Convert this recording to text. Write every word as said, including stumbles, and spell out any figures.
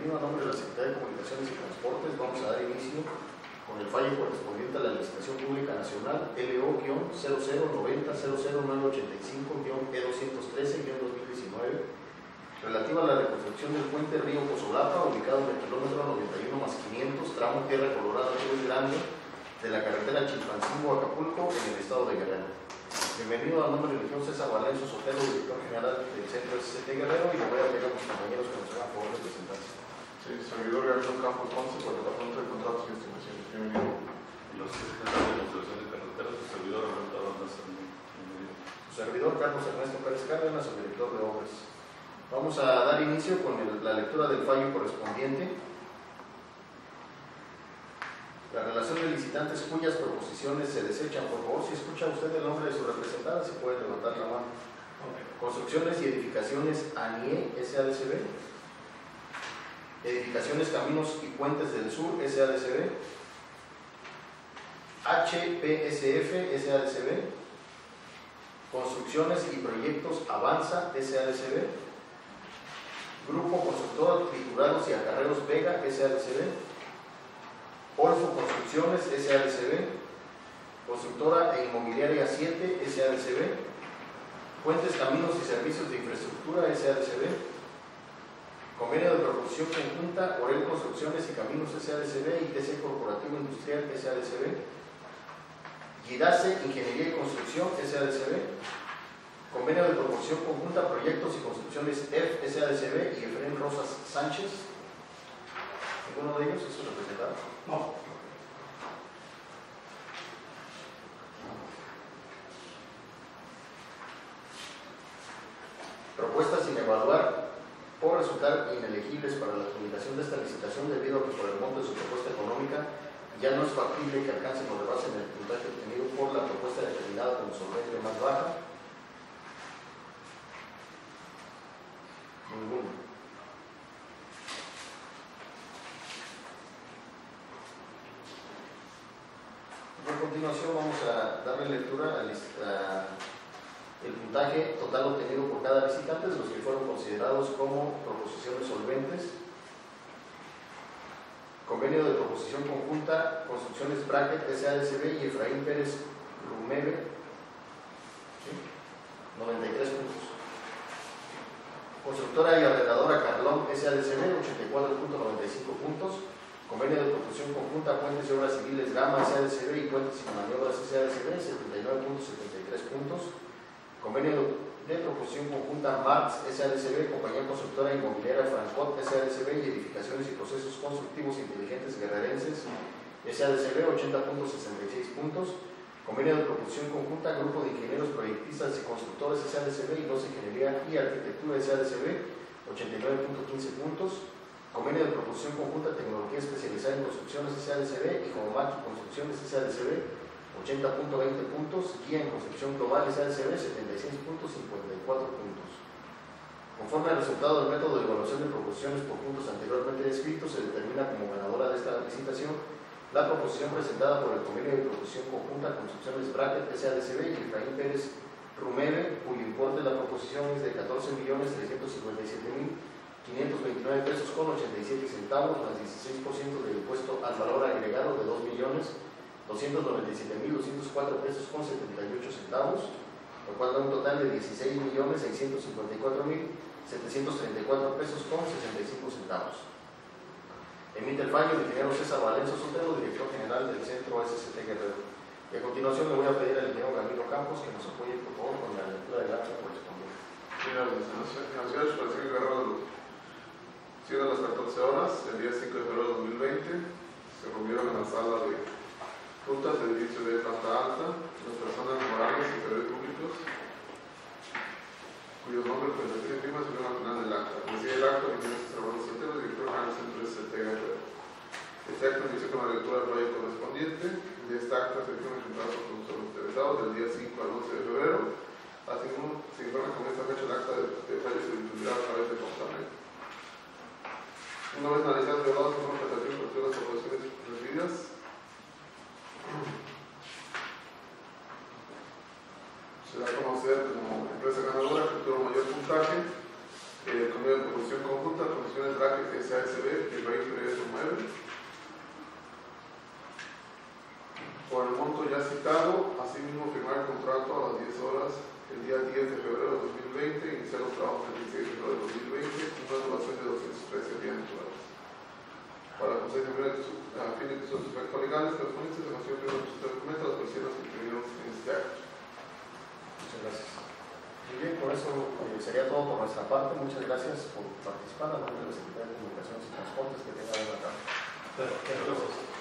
continuo, a nombre de la Secretaría de Comunicaciones y Transportes, vamos a dar inicio con el fallo correspondiente a la Licitación Pública Nacional L O cero cero noventa cero cero nueve ochenta y cinco E doscientos trece dos mil diecinueve, relativa a la reconstrucción del puente Río Pozolapa, ubicado en el kilómetro noventa y uno más quinientos, tramo Tierra Colorada Río Grande, de la carretera Chilpancingo Acapulco, en el estado de Guerrero. Bienvenido, a nombre del ingeniero César Valenzo Sotelo, director general del Centro S C T Guerrero, y le voy a pedir a mis compañeros que nos hagan favor de presentarse. Sí, servidor Gabriel Campos Ponce, por el Departamento de Contratos y Estimaciones. Bienvenido. Y los secretarios de construcción de carreteras, su servidor Roberto Arandas. Bienvenido. Su servidor Carlos Ernesto Pérez Cárdenas, el director de obras. Vamos a dar inicio con el, la lectura del fallo correspondiente. La relación de licitantes cuyas proposiciones se desechan. Por favor, si escucha usted el nombre de su representada, si puede levantar la mano. Okay. Construcciones y edificaciones A N I E S A D C B. Edificaciones, Caminos y Puentes del Sur S A D C B. H P S F S A D C B. Construcciones y Proyectos Avanza S A D C B. Grupo Constructor Titulados y Acarreos Vega S A D C B. Olfo Construcciones S A D C B, Constructora e Inmobiliaria siete S A D C B, Puentes, Caminos y Servicios de Infraestructura S A D C B, Convenio de Proposición Conjunta Orel Construcciones y Caminos S A D C B y T C Corporativo Industrial S A D C B, Gidace Ingeniería y Construcción S A D C B, Convenio de Proposición Conjunta Proyectos y Construcciones F S A D C B y Efraín Rosas Sánchez. ¿Alguno de ellos es su representante? No. Propuestas sin evaluar por resultar inelegibles para la adjudicación de esta licitación, debido a que por el monto de su propuesta económica ya no es factible que alcancen o rebasen el puntaje obtenido por la propuesta determinada como solvencia más baja. Ninguno. A continuación vamos a darle lectura al puntaje total obtenido por cada visitante de los que fueron considerados como proposiciones solventes. Convenio de proposición conjunta Construcciones Bracket S A D C B y Efraín Pérez Rumeve, ¿sí? noventa y tres puntos. Constructora y Arrendadora Carlón S A D C B, ochenta y cuatro punto noventa y cinco puntos. Convenio de proposición conjunta Puentes y Obras Civiles Gama S A D C B y Puentes y Maniobras S A D C B, setenta y nueve punto setenta y tres puntos. Convenio de proposición conjunta Marx S A D C B, Compañía Constructora Inmobiliaria Francot S A D C B y Edificaciones y Procesos Constructivos Inteligentes Guerrerenses S A D C B, ochenta punto sesenta y seis puntos. Convenio de proposición conjunta Grupo de Ingenieros Proyectistas y Constructores S A D C B y Los Ingeniería y Arquitectura S A D C B, ochenta y nueve punto quince puntos. Convenio de proposición conjunta Tecnología Especializada en Construcciones S A D C B y Comaki Construcciones S A D C B, ochenta punto veinte puntos. Guía en Construcción Global S A D C B, setenta y seis punto cincuenta y cuatro puntos. Conforme al resultado del método de evaluación de proposiciones por puntos anteriormente descritos, se determina como ganadora de esta licitación la proposición presentada por el Convenio de proposición conjunta Construcciones Bracket S A D C B y Efraín Pérez Rumeve, cuyo importe de la proposición es de catorce millones trescientos cincuenta y siete mil quinientos veintinueve pesos con ochenta y siete centavos, más dieciséis por ciento del impuesto al valor agregado de dos millones doscientos noventa y siete mil doscientos cuatro pesos con setenta y ocho centavos, lo cual da un total de dieciséis millones seiscientos cincuenta y cuatro mil setecientos treinta y cuatro pesos con sesenta y cinco centavos. Emite el fallo el ingeniero César Valenzo Sotelo, director general del Centro S C T Guerrero. Y a continuación le voy a pedir al ingeniero Ramiro Campos que nos apoye por favor con la lectura del acta correspondiente. Financiados para el señor Guerrero. siete a las catorce horas, el día cinco de febrero de dos mil veinte, se reunieron en la sala de juntas del edificio de planta alta las personas morales y servidores públicos cuyos nombres presentación y firmas se vieron al final del acta. Recibe el acto el ingeniero César Valenzo Sotelo, director general del Centro S C T Guerrero. Este acto inició con la lectura del proyecto correspondiente. De esta acta se firma ejemplar por todos los interesados del día cinco al once de febrero. Así como se informa con esta fecha el acta de, de fallo se difundirá a través del portal. Una vez analizadas y evaluadas por una presentación por todas las proposiciones recibidas, se da a conocer como empresa ganadora que tuvo mayor puntaje el convenio de proposición conjunta, Construcciones Trajes S A S B del Valle Federación nueve. Por el monto ya citado, asimismo firmar el contrato a las diez horas el día diez de febrero de dos mil veinte, iniciar los trabajos el dieciséis de febrero de dos mil veinte, una duración de doscientos trece días naturales. Para conseguir a fin de que sus efectos legales correspondientes se consigan primero los documentos a las personas que intervinieron en este acto. Muchas gracias. Muy bien, por eso eh, sería todo por nuestra parte. Muchas gracias por participar. A nombre de la Secretaría de Comunicaciones y Transportes, que tengan una tarde. Gracias.